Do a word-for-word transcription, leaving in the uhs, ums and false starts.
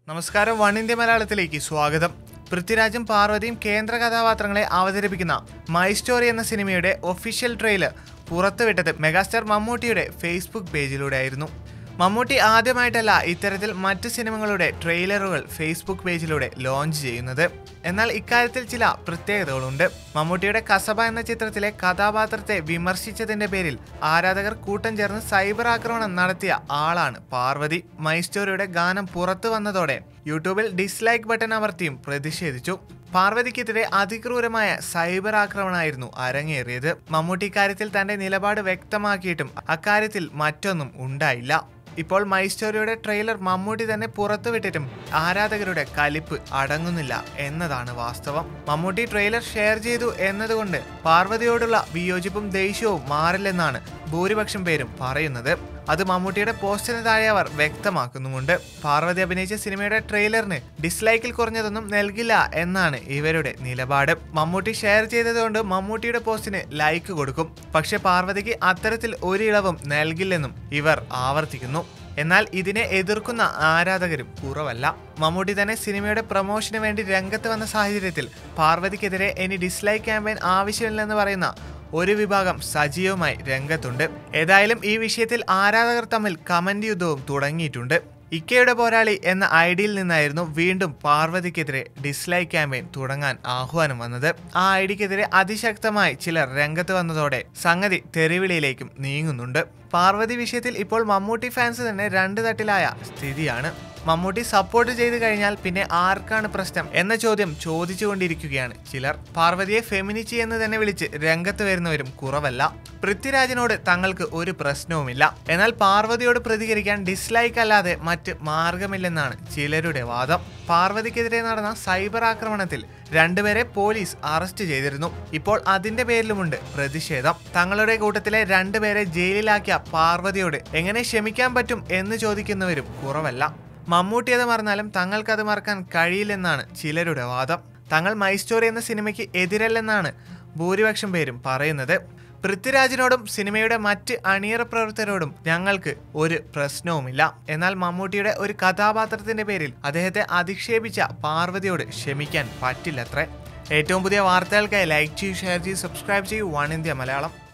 നമസ്കാരം, one India മലയാളത്തിലേക്ക് സ്വാഗതം. പൃഥ്വിരാജും പാർവതിയും കേന്ദ്ര കഥാപാത്രങ്ങളെ അവതരിപ്പിക്കുന്ന മൈ സ്റ്റോറി എന്ന സിനിമയുടെ ഒഫീഷ്യൽ ട്രെയിലർ പുറത്തുവിട്ടത് മെഗാസ്റ്റാർ മമ്മൂട്ടിയുടെ ഫേസ്ബുക്ക് പേജിലൂടെയായിരുന്നു. മമ്മൂട്ടി ആദ്യമായിട്ടല്ല ഇത്തരത്തിൽ മറ്റ് സിനിമകളുടെ ട്രെയിലറുകൾ ഫേസ്ബുക്ക് പേജിലൂടെ ലോഞ്ച് ചെയ്യുന്നത്. എന്നാൽ ഇക്കാര്യത്തിൽ ചില പ്രത്യേകതകളുണ്ട്. മമ്മൂട്ടിയുടെ കസബ എന്ന ചിത്രത്തിലെ കഥാപാത്രത്തെ വിമർശിച്ചതിന്റെ പേരിൽ ആരാധകർ കൂട്ടം ചേർന്ന് സൈബർ ആക്രമണം നടത്തിയ ആളാണ് പാർവതി. മൈ സ്റ്റോറിയുടെ ഗാനം പുറത്തു വന്നതോടെ യൂട്യൂബിൽ ഡിസ്ലൈക്ക് ബട്ടൺ അമർത്തിയും പ്രതിഷേധിച്ചു. പാർവതിക്കെതിരെ അതിക്രൂരമായ സൈബർ ആക്രമണമായിരുന്നു അരങ്ങേറിയത്. മമ്മൂട്ടി ഇക്കാര്യത്തിൽ തന്റെ നിലപാട് വ്യക്തമാക്കിയിട്ടും അക്കാര്യത്തിൽ മറ്റൊന്നും ഉണ്ടായില്ല. ഇപ്പോൾ മൈ സ്റ്റോറിയുടെ ട്രെയിലർ മമ്മൂട്ടി തന്നെ പുറത്തുവിട്ടിട്ടും ആരാധകരുടെ കലിപ്പ് അടങ്ങുന്നില്ല എന്നതാണ് വാസ്തവം. മമ്മൂട്ടി ട്രെയിലർ ഷെയർ ചെയ്തു എന്നതുകൊണ്ട് പാർവതിയോടുള്ള വിയോജിപ്പും ദേഷ്യവും മാറില്ലെന്നാണ് ഭൂരിപക്ഷം പേരും പറയുന്നത്. അത് മമ്മൂട്ടിയുടെ പോസ്റ്റിന് താഴെ അവർ വ്യക്തമാക്കുന്നുമുണ്ട്. പാർവതി അഭിനയിച്ച സിനിമയുടെ ട്രെയിലറിന് ഡിസ്ലൈക്കിൽ കുറഞ്ഞതൊന്നും നൽകില്ല എന്നാണ് ഇവരുടെ നിലപാട്. മമ്മൂട്ടി ഷെയർ ചെയ്തതുകൊണ്ട് മമ്മൂട്ടിയുടെ പോസ്റ്റിന് ലൈക്ക് കൊടുക്കും. പക്ഷെ പാർവതിക്ക് അത്തരത്തിൽ ഒരു ഇളവും നൽകില്ലെന്നും ഇവർ ആവർത്തിക്കുന്നു. എന്നാൽ ഇതിനെ എതിർക്കുന്ന ആരാധകരും കുറവല്ല. മമ്മൂട്ടി തന്നെ സിനിമയുടെ പ്രൊമോഷന് വേണ്ടി രംഗത്ത് വന്ന സാഹചര്യത്തിൽ പാർവതിക്കെതിരെ ഇനി ഡിസ്ലൈക്ക് ക്യാമ്പയിൻ ആവശ്യമില്ലെന്ന് പറയുന്ന ഒരു വിഭാഗം സജീവമായി രംഗത്തുണ്ട്. ഏതായാലും ഈ വിഷയത്തിൽ ആരാധകർ തമ്മിൽ കമന്റ് യുദ്ധവും തുടങ്ങിയിട്ടുണ്ട്. ഇക്കയുടെ പോരാളി എന്ന ഐഡിയിൽ നിന്നായിരുന്നു വീണ്ടും പാർവതിക്കെതിരെ ഡിസ്ലൈക്ക് ക്യാമ്പയിൻ തുടങ്ങാൻ ആഹ്വാനം വന്നത്. ആ ഐഡിക്കെതിരെ അതിശക്തമായി ചിലർ രംഗത്ത് വന്നതോടെ സംഗതി തെരുവിളിയിലേക്കും നീങ്ങുന്നുണ്ട്. പാർവതി വിഷയത്തിൽ ഇപ്പോൾ മമ്മൂട്ടി ഫാൻസ് തന്നെ രണ്ട് തട്ടിലായ സ്ഥിതിയാണ്. മമ്മൂട്ടി സപ്പോർട്ട് ചെയ്ത് കഴിഞ്ഞാൽ പിന്നെ ആർക്കാണ് പ്രശ്നം എന്ന ചോദ്യം ചോദിച്ചുകൊണ്ടിരിക്കുകയാണ് ചിലർ. പാർവതിയെ ഫെമിനിച്ചി എന്ന് തന്നെ വിളിച്ച് രംഗത്ത് വരുന്നവരും കുറവല്ല. പൃഥ്വിരാജിനോട് തങ്ങൾക്ക് ഒരു പ്രശ്നവുമില്ല, എന്നാൽ പാർവതിയോട് പ്രതികരിക്കാൻ ഡിസ്ലൈക്ക് അല്ലാതെ മറ്റ് മാർഗമില്ലെന്നാണ് ചിലരുടെ വാദം. പാർവതിക്കെതിരെ നടന്ന സൈബർ ആക്രമണത്തിൽ രണ്ടുപേരെ പോലീസ് അറസ്റ്റ് ചെയ്തിരുന്നു. ഇപ്പോൾ അതിന്റെ പേരിലുമുണ്ട് പ്രതിഷേധം. തങ്ങളുടെ കൂട്ടത്തിലെ രണ്ടുപേരെ ജയിലിലാക്കിയ പാർവതിയോട് എങ്ങനെ ക്ഷമിക്കാൻ പറ്റും എന്ന് ചോദിക്കുന്നവരും കുറവല്ല. മമ്മൂട്ടി അത് മറന്നാലും തങ്ങൾക്കത് മറക്കാൻ കഴിയില്ലെന്നാണ് ചിലരുടെ വാദം. തങ്ങൾ മൈ സ്റ്റോറി എന്ന സിനിമയ്ക്ക് എതിരല്ലെന്നാണ് ഭൂരിപക്ഷം പേരും പറയുന്നത്. പൃഥ്വിരാജിനോടും സിനിമയുടെ മറ്റ് അണിയറ പ്രവർത്തകരോടും ഞങ്ങൾക്ക് ഒരു പ്രശ്നവുമില്ല, എന്നാൽ മമ്മൂട്ടിയുടെ ഒരു കഥാപാത്രത്തിന്റെ പേരിൽ അദ്ദേഹത്തെ അധിക്ഷേപിച്ച പാർവതിയോട് ക്ഷമിക്കാൻ പറ്റില്ലത്രേ. ഏറ്റവും പുതിയ വാർത്തകൾക്കായി ലൈക്ക് ചെയ്യൂ, ഷെയർ ചെയ്യൂ, സബ്സ്ക്രൈബ് ചെയ്യൂ വൺ ഇന്ത്യ മലയാളം.